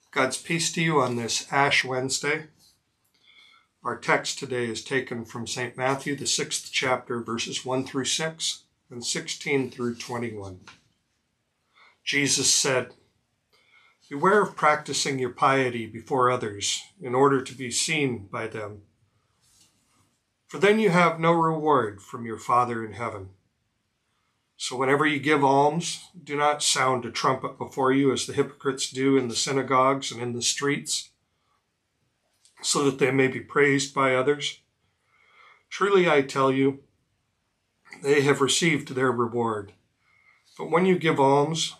God's peace to you on this Ash Wednesday. Our text today is taken from St. Matthew, the 6th chapter, verses 1 through 6 and 16 through 21. Jesus said, "Beware of practicing your piety before others in order to be seen by them. For then you have no reward from your Father in heaven. So whenever you give alms, do not sound a trumpet before you as the hypocrites do in the synagogues and in the streets, so that they may be praised by others. Truly I tell you, they have received their reward. But when you give alms,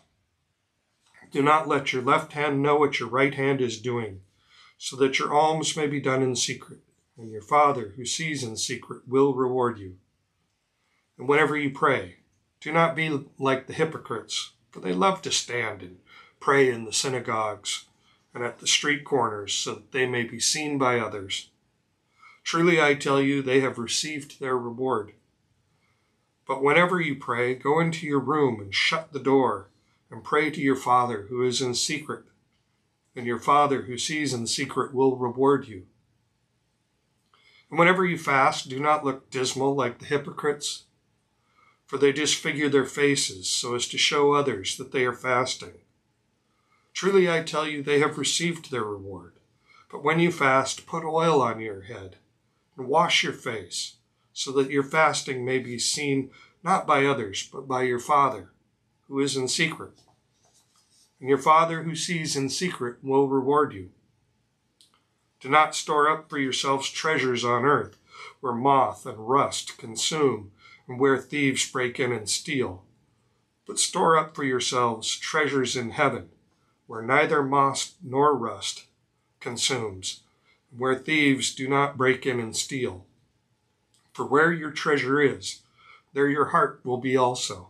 do not let your left hand know what your right hand is doing, so that your alms may be done in secret, and your Father who sees in secret will reward you. And whenever you pray, do not be like the hypocrites, for they love to stand and pray in the synagogues and at the street corners, so that they may be seen by others. Truly I tell you, they have received their reward. But whenever you pray, go into your room and shut the door, and pray to your Father who is in secret, and your Father who sees in secret will reward you. And whenever you fast, do not look dismal like the hypocrites, for they disfigure their faces so as to show others that they are fasting. Truly I tell you, they have received their reward. But when you fast, put oil on your head and wash your face, so that your fasting may be seen not by others, but by your Father who is in secret. And your Father who sees in secret will reward you. Do not store up for yourselves treasures on earth, where moth and rust consume, and where thieves break in and steal. But store up for yourselves treasures in heaven, where neither moth nor rust consumes, and where thieves do not break in and steal. For where your treasure is, there your heart will be also."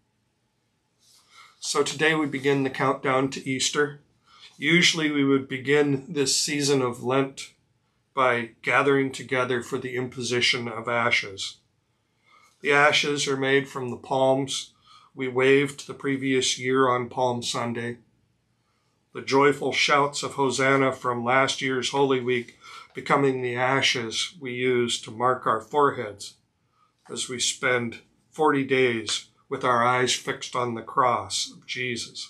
So today we begin the countdown to Easter. Usually we would begin this season of Lent by gathering together for the imposition of ashes. The ashes are made from the palms we waved the previous year on Palm Sunday. The joyful shouts of Hosanna from last year's Holy Week becoming the ashes we use to mark our foreheads as we spend 40 days with our eyes fixed on the cross of Jesus.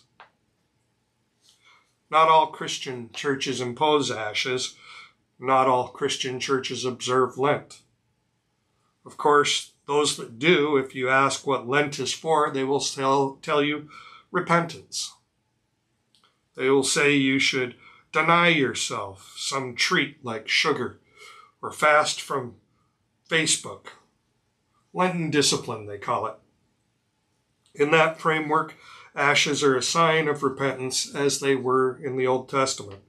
Not all Christian churches impose ashes. Not all Christian churches observe Lent. Of course, those that do, if you ask what Lent is for, they will tell you repentance. They will say you should deny yourself some treat like sugar or fast from Facebook. Lenten discipline, they call it. In that framework, ashes are a sign of repentance as they were in the Old Testament.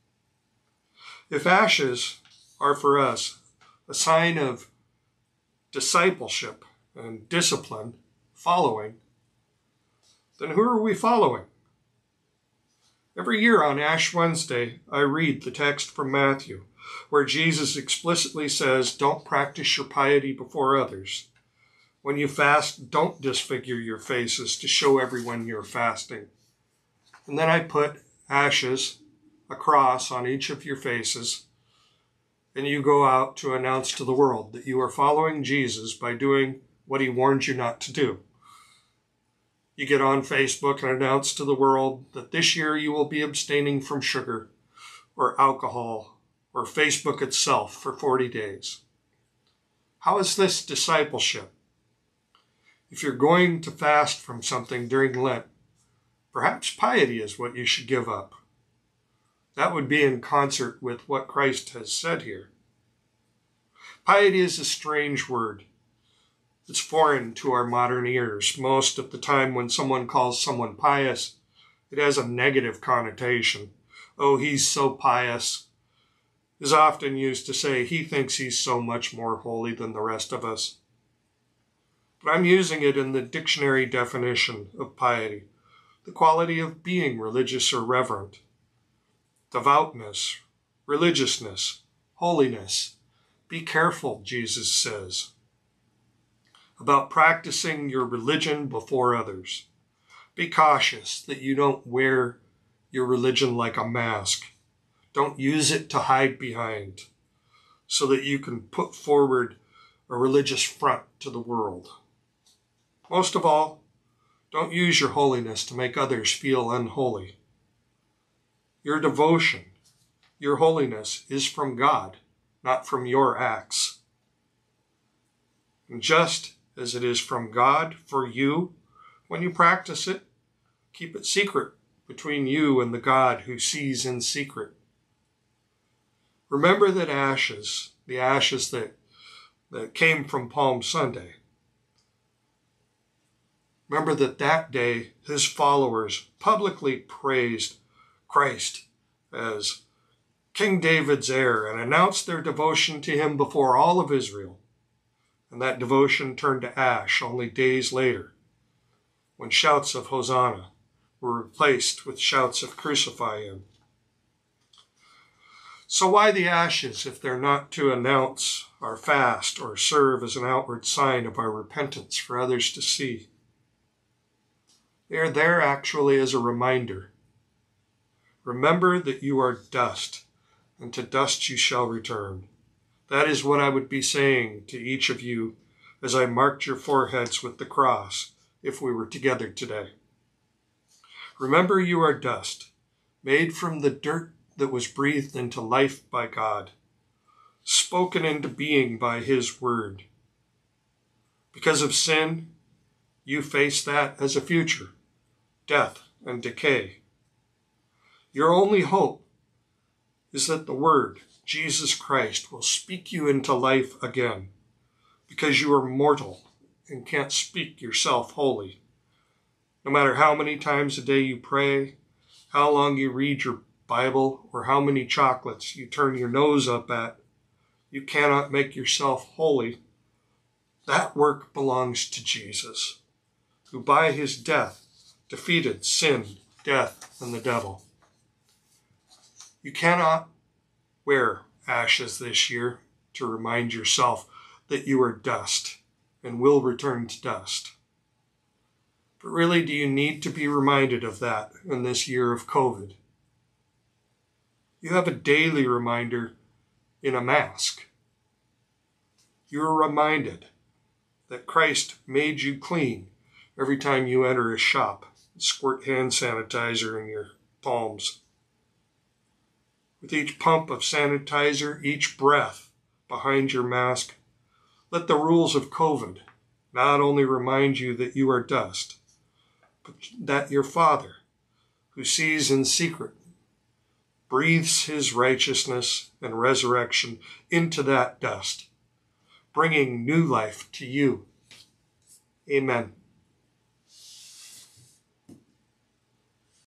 If ashes are for us a sign of discipleship and discipline, following, then who are we following? Every year on Ash Wednesday, I read the text from Matthew, where Jesus explicitly says, don't practice your piety before others. When you fast, don't disfigure your faces to show everyone you're fasting. And then I put ashes, a cross on each of your faces, and you go out to announce to the world that you are following Jesus by doing what he warned you not to do. You get on Facebook and announce to the world that this year you will be abstaining from sugar or alcohol or Facebook itself for 40 days. How is this discipleship? If you're going to fast from something during Lent, perhaps piety is what you should give up. That would be in concert with what Christ has said here. Piety is a strange word. It's foreign to our modern ears. Most of the time when someone calls someone pious, it has a negative connotation. Oh, he's so pious is often used to say he thinks he's so much more holy than the rest of us. But I'm using it in the dictionary definition of piety, the quality of being religious or reverent. Devoutness, religiousness, holiness. Be careful, Jesus says, about practicing your religion before others. Be cautious that you don't wear your religion like a mask. Don't use it to hide behind so that you can put forward a religious front to the world. Most of all, don't use your holiness to make others feel unholy. Your devotion, your holiness is from God, not from your acts. And just as it is from God for you, when you practice it, keep it secret between you and the God who sees in secret. Remember that ashes, the ashes that came from Palm Sunday, remember that day his followers publicly praised Christ as King David's heir and announced their devotion to him before all of Israel. And that devotion turned to ash only days later, when shouts of Hosanna were replaced with shouts of crucify him. So why the ashes if they're not to announce our fast or serve as an outward sign of our repentance for others to see? They are there actually as a reminder. Remember that you are dust, and to dust you shall return. That is what I would be saying to each of you as I marked your foreheads with the cross if we were together today. Remember you are dust, made from the dirt that was breathed into life by God, spoken into being by his word. Because of sin, you face that as a future, death and decay. Your only hope is that the word, Jesus Christ, will speak you into life again, because you are mortal and can't speak yourself holy. No matter how many times a day you pray, how long you read your Bible, or how many chocolates you turn your nose up at, you cannot make yourself holy. That work belongs to Jesus, who by his death defeated sin, death, and the devil. You cannot wear ashes this year to remind yourself that you are dust and will return to dust. But really, do you need to be reminded of that in this year of COVID? You have a daily reminder in a mask. You are reminded that Christ made you clean every time you enter a shop. Squirt hand sanitizer in your palms. With each pump of sanitizer, each breath behind your mask, let the rules of COVID not only remind you that you are dust, but that your Father, who sees in secret, breathes his righteousness and resurrection into that dust, bringing new life to you. Amen.